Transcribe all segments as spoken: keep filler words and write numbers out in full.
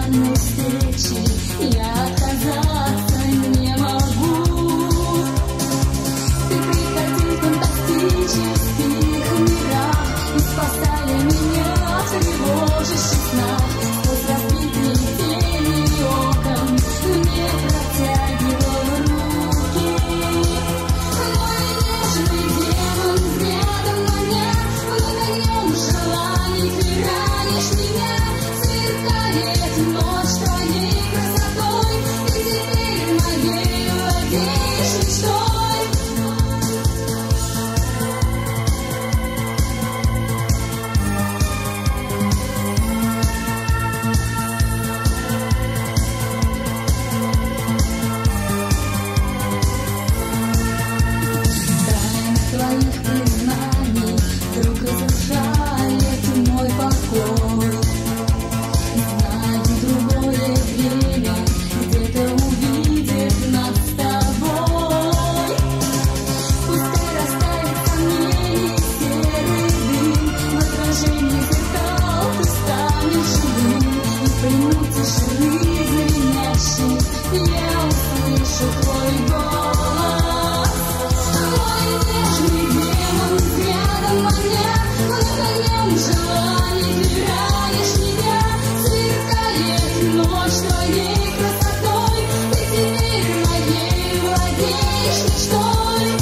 желанной встречи я отказаться не могу. Ты приходил в фантастических мирах и спасая меня в тревожащих снах. Сквозь разбитые тени окон мне протягивал руки. Мой нежный демон взглядом маня, вновь огнем желаний ты ранишь меня. Сверкает ночь твоей красотой, ты теперь моей владеешь мечтой. Твоих признаний вдруг разрушает мой покой. Знаю, другое время где-то увидит нас с тобой. Пускай растает сомнений серый дым, в отражении зеркал ты станешь живым. И в плену тишины звенящей я услышу твой голос. Мой нежный демон взглядом маня, вновь огнем желаний ты ранишь меня. Сверкает ночь твоей красотой, ты теперь моей владеешь мечтой.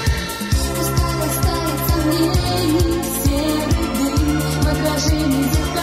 Пускай растает сомнений серый дым, в отражении зеркал